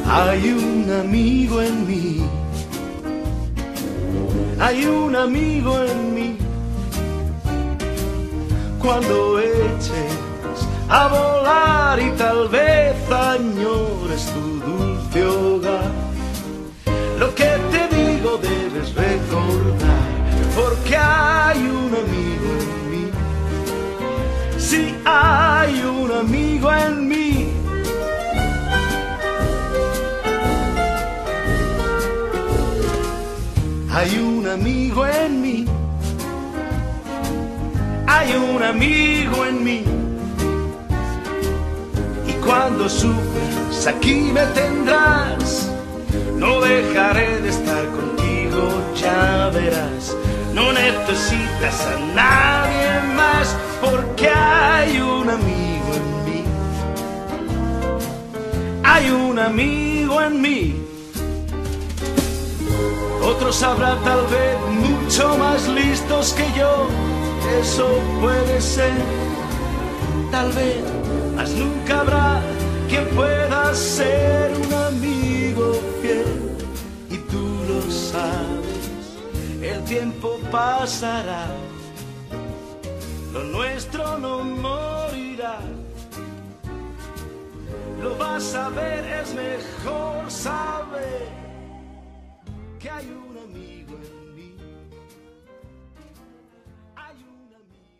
Hay un amigo en mí, hay un amigo en mí. Cuando eches a volar y tal vez añores tu dulce hogar, lo que te digo debes recordar, porque hay un amigo en mí. Sí, hay un amigo en mí. Hay un amigo en mí. Hay un amigo en mí. Y cuando sufras aquí me tendrás. No dejaré de estar contigo, ya verás. No necesitas a nadie más, porque hay un amigo en mí. Hay un amigo en mí. Otros habrá tal vez mucho más listos que yo, eso puede ser, tal vez, mas nunca habrá quien pueda ser un amigo fiel. Y tú lo sabes, el tiempo pasará, lo nuestro no morirá. Lo vas a ver, es mejor saber que hay un amigo en mí. Hay un amigo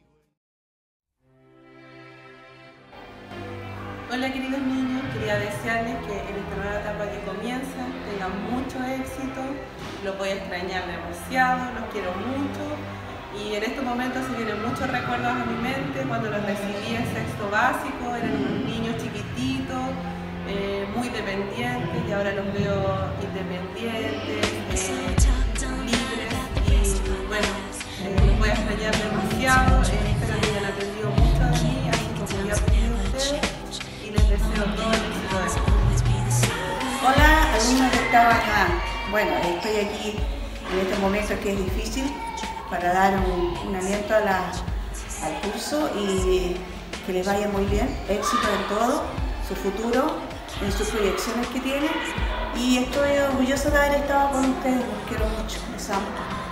en mí. Hola queridos niños, quería desearles que en esta nueva etapa que comienza tengan mucho éxito. Los voy a extrañar demasiado, los quiero mucho. Y en estos momentos se vienen muchos recuerdos a mi mente cuando los recibí en sexto básico. Eran unos niños chiquititos, muy dependientes, y ahora los veo independientes, libres, y bueno, los voy a extrañar demasiado. Espero que hayan aprendido mucho de mí, así como yo aprendí de ustedes, y les deseo todo el éxito de eso. Hola, alumnos de octava A. Bueno, estoy aquí en este momento que es difícil para dar un aliento al curso y que les vaya muy bien, éxito en todo, su futuro, en sus proyecciones que tienen, y estoy orgullosa de haber estado con ustedes, los quiero mucho, les amo.